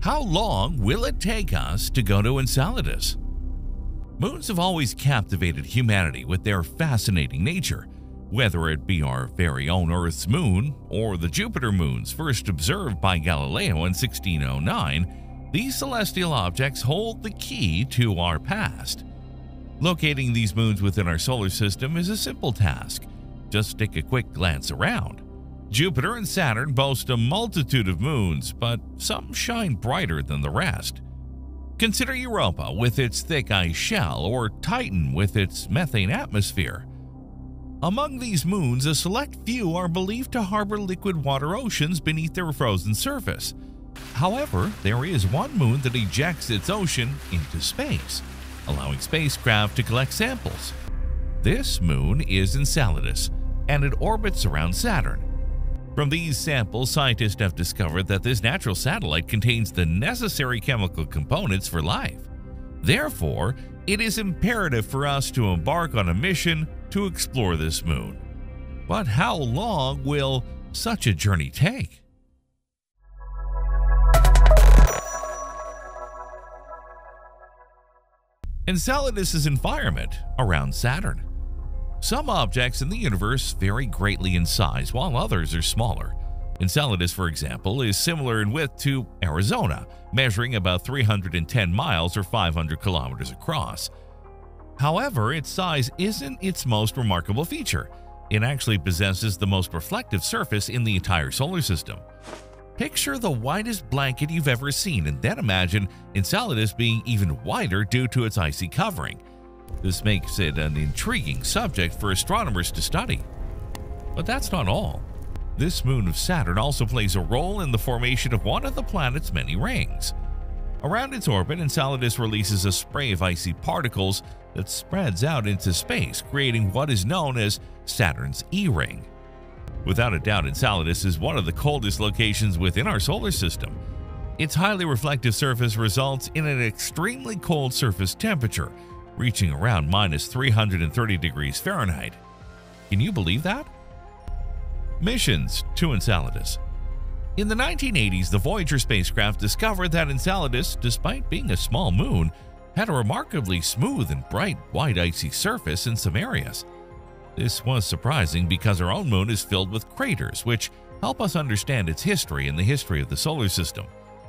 How long will it take us to go to Enceladus? Moons have always captivated humanity with their fascinating nature, whether it be our very own Earth's moon or the Jupiter moons first observed by Galileo in 1609. These celestial objects hold the key to our past. Locating these moons within our solar system is a simple task. Just take a quick glance around. Jupiter and Saturn boast a multitude of moons, but some shine brighter than the rest. Consider Europa with its thick ice shell, or Titan with its methane atmosphere. Among these moons, a select few are believed to harbor liquid water oceans beneath their frozen surface. However, there is one moon that ejects its ocean into space, allowing spacecraft to collect samples. This moon is Enceladus, and it orbits around Saturn. From these samples, scientists have discovered that this natural satellite contains the necessary chemical components for life. Therefore, it is imperative for us to embark on a mission to explore this moon. But how long will such a journey take? Enceladus's environment around Saturn. Some objects in the universe vary greatly in size, while others are smaller. Enceladus, for example, is similar in width to Arizona, measuring about 310 miles or 500 kilometers across. However, its size isn't its most remarkable feature. It actually possesses the most reflective surface in the entire solar system. Picture the widest blanket you've ever seen, and then imagine Enceladus being even wider due to its icy covering. This makes it an intriguing subject for astronomers to study. But that's not all. This moon of Saturn also plays a role in the formation of one of the planet's many rings. Around its orbit, Enceladus releases a spray of icy particles that spreads out into space, creating what is known as Saturn's E-ring. Without a doubt, Enceladus is one of the coldest locations within our solar system. Its highly reflective surface results in an extremely cold surface temperature, reaching around minus 330 degrees Fahrenheit. Can you believe that? Missions to Enceladus. In the 1980s, the Voyager spacecraft discovered that Enceladus, despite being a small moon, had a remarkably smooth and bright white icy surface in some areas. This was surprising because our own moon is filled with craters, which help us understand its history and the history of the solar system.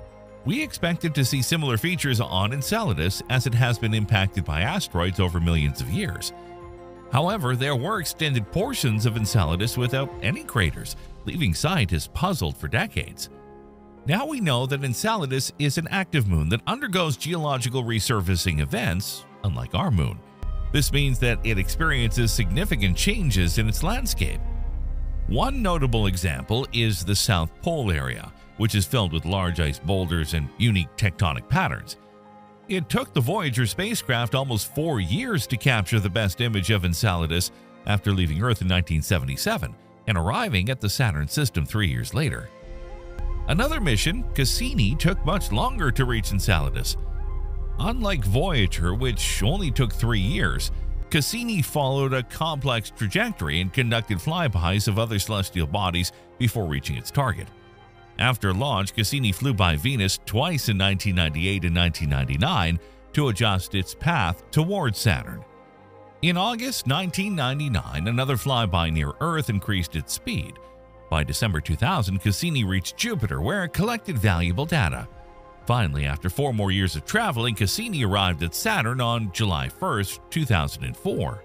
We expected to see similar features on Enceladus as it has been impacted by asteroids over millions of years. However, there were extended portions of Enceladus without any craters, leaving scientists puzzled for decades. Now we know that Enceladus is an active moon that undergoes geological resurfacing events, unlike our moon. This means that it experiences significant changes in its landscape. One notable example is the South Pole area, which is filled with large ice boulders and unique tectonic patterns. It took the Voyager spacecraft almost 4 years to capture the best image of Enceladus after leaving Earth in 1977 and arriving at the Saturn system 3 years later. Another mission, Cassini, took much longer to reach Enceladus. Unlike Voyager, which only took 3 years, Cassini followed a complex trajectory and conducted flybys of other celestial bodies before reaching its target. After launch, Cassini flew by Venus twice in 1998 and 1999 to adjust its path towards Saturn. In August 1999, another flyby near Earth increased its speed. By December 2000, Cassini reached Jupiter, where it collected valuable data. Finally, after 4 more years of traveling, Cassini arrived at Saturn on July 1, 2004.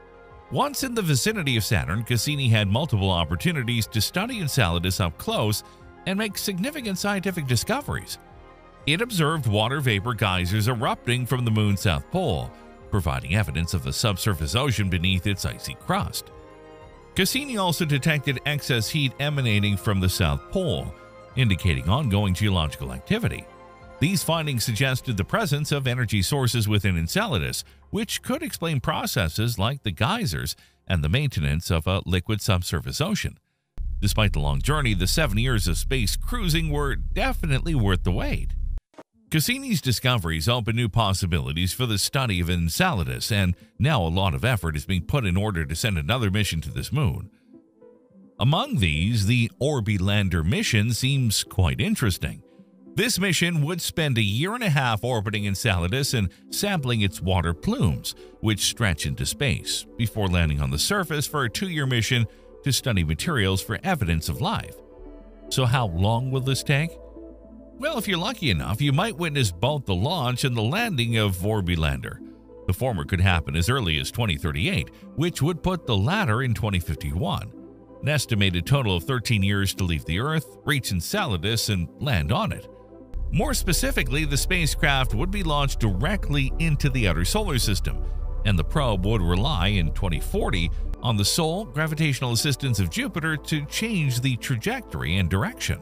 Once in the vicinity of Saturn, Cassini had multiple opportunities to study Enceladus up close and make significant scientific discoveries. It observed water vapor geysers erupting from the moon's south pole, providing evidence of the subsurface ocean beneath its icy crust. Cassini also detected excess heat emanating from the South Pole, indicating ongoing geological activity. These findings suggested the presence of energy sources within Enceladus, which could explain processes like the geysers and the maintenance of a liquid subsurface ocean. Despite the long journey, the 7 years of space cruising were definitely worth the wait. Cassini's discoveries open new possibilities for the study of Enceladus, and now a lot of effort is being put in order to send another mission to this moon. Among these, the Orbilander mission seems quite interesting. This mission would spend a year and a half orbiting Enceladus and sampling its water plumes, which stretch into space, before landing on the surface for a 2-year mission to study materials for evidence of life. So how long will this take? Well, if you're lucky enough, you might witness both the launch and the landing of Orbilander. The former could happen as early as 2038, which would put the latter in 2051. An estimated total of 13 years to leave the Earth, reach Enceladus, and land on it. More specifically, the spacecraft would be launched directly into the outer solar system, and the probe would rely in 2040 on the sole gravitational assistance of Jupiter to change the trajectory and direction.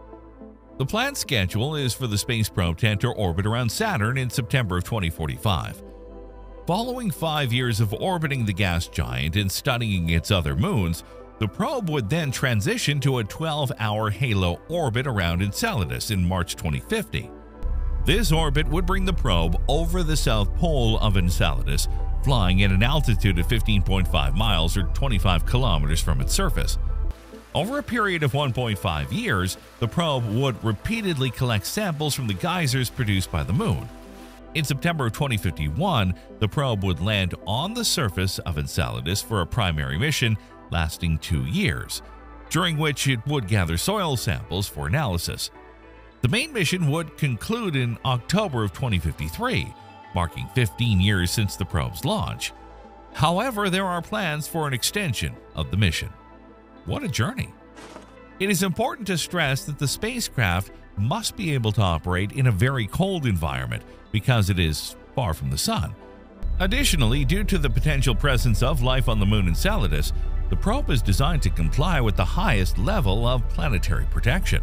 The planned schedule is for the space probe to enter orbit around Saturn in September of 2045. Following 5 years of orbiting the gas giant and studying its other moons, the probe would then transition to a 12-hour halo orbit around Enceladus in March 2050. This orbit would bring the probe over the south pole of Enceladus, flying at an altitude of 15.5 miles or 25 kilometers from its surface. Over a period of 1.5 years, the probe would repeatedly collect samples from the geysers produced by the Moon. In September of 2051, the probe would land on the surface of Enceladus for a primary mission lasting 2 years, during which it would gather soil samples for analysis. The main mission would conclude in October of 2053, marking 15 years since the probe's launch. However, there are plans for an extension of the mission. What a journey! It is important to stress that the spacecraft must be able to operate in a very cold environment because it is far from the Sun. Additionally, due to the potential presence of life on the Moon Enceladus, the probe is designed to comply with the highest level of planetary protection.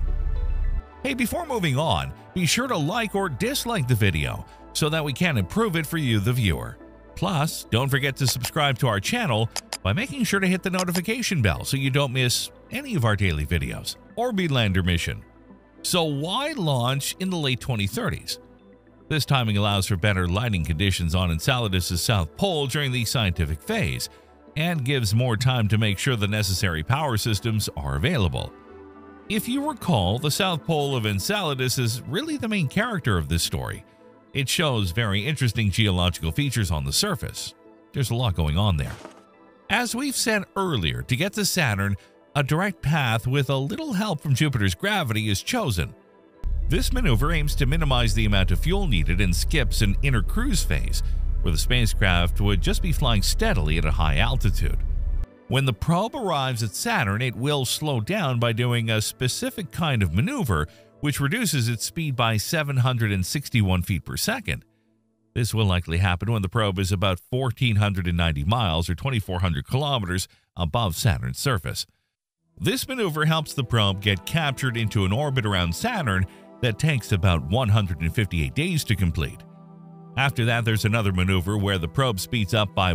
Hey, before moving on, be sure to like or dislike the video so that we can improve it for you, the viewer. Plus, don't forget to subscribe to our channel by making sure to hit the notification bell so you don't miss any of our daily videos. Orbilander mission. So why launch in the late 2030s? This timing allows for better lighting conditions on Enceladus' south pole during the scientific phase, and gives more time to make sure the necessary power systems are available. If you recall, the south pole of Enceladus is really the main character of this story. It shows very interesting geological features on the surface. There's a lot going on there. As we've said earlier, to get to Saturn, a direct path with a little help from Jupiter's gravity is chosen. This maneuver aims to minimize the amount of fuel needed and skips an inner cruise phase, where the spacecraft would just be flying steadily at a high altitude. When the probe arrives at Saturn, it will slow down by doing a specific kind of maneuver, which reduces its speed by 761 feet per second. This will likely happen when the probe is about 1,490 miles or 2,400 kilometers above Saturn's surface. This maneuver helps the probe get captured into an orbit around Saturn that takes about 158 days to complete. After that, there's another maneuver where the probe speeds up by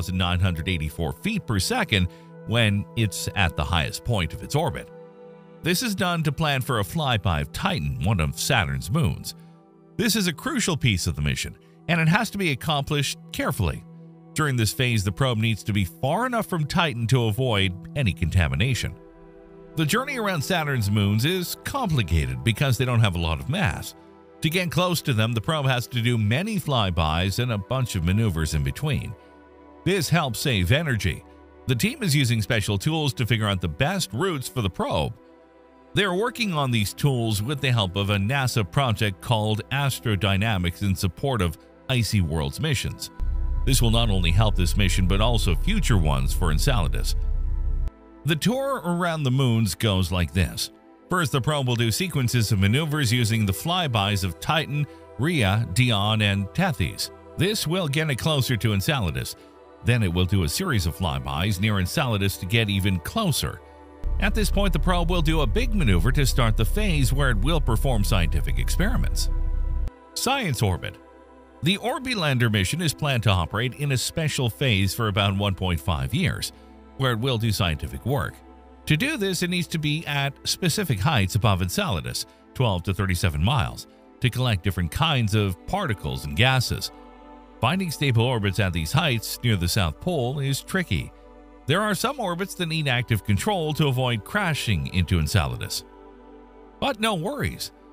1,984 feet per second when it's at the highest point of its orbit. This is done to plan for a flyby of Titan, one of Saturn's moons. This is a crucial piece of the mission, and it has to be accomplished carefully. During this phase, the probe needs to be far enough from Titan to avoid any contamination. The journey around Saturn's moons is complicated because they don't have a lot of mass. To get close to them, the probe has to do many flybys and a bunch of maneuvers in between. This helps save energy. The team is using special tools to figure out the best routes for the probe. They are working on these tools with the help of a NASA project called Astrodynamics in support of Icy Worlds missions. This will not only help this mission but also future ones for Enceladus. The tour around the moons goes like this. First, the probe will do sequences of maneuvers using the flybys of Titan, Rhea, Dione, and Tethys. This will get it closer to Enceladus. Then it will do a series of flybys near Enceladus to get even closer. At this point, the probe will do a big maneuver to start the phase where it will perform scientific experiments. Science orbit. The Orbilander mission is planned to operate in a special phase for about 1.5 years, where it will do scientific work. To do this, it needs to be at specific heights above Enceladus, 12 to 37 miles, to collect different kinds of particles and gases. Finding stable orbits at these heights near the South Pole is tricky. There are some orbits that need active control to avoid crashing into Enceladus. But no worries.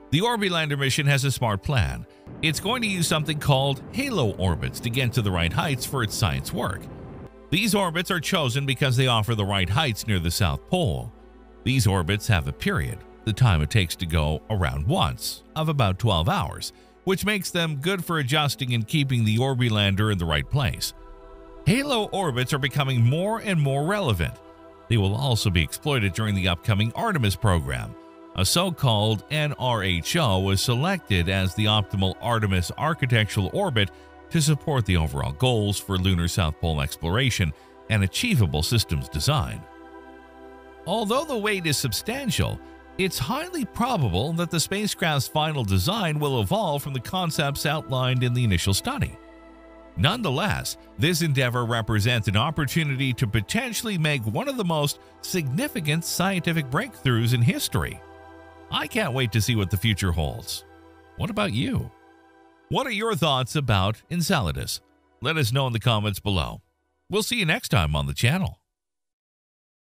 The Orbilander mission has a smart plan. It's going to use something called halo orbits to get to the right heights for its science work. These orbits are chosen because they offer the right heights near the South Pole. These orbits have a period, the time it takes to go around once, of about 12 hours, which makes them good for adjusting and keeping the Orbilander in the right place. Halo orbits are becoming more and more relevant. They will also be exploited during the upcoming Artemis program. A so-called NRHO was selected as the optimal Artemis architectural orbit to support the overall goals for lunar South Pole exploration and achievable systems design. Although the weight is substantial, it's highly probable that the spacecraft's final design will evolve from the concepts outlined in the initial study. Nonetheless, this endeavor represents an opportunity to potentially make one of the most significant scientific breakthroughs in history. I can't wait to see what the future holds. What about you? What are your thoughts about Enceladus? Let us know in the comments below. We'll see you next time on the channel.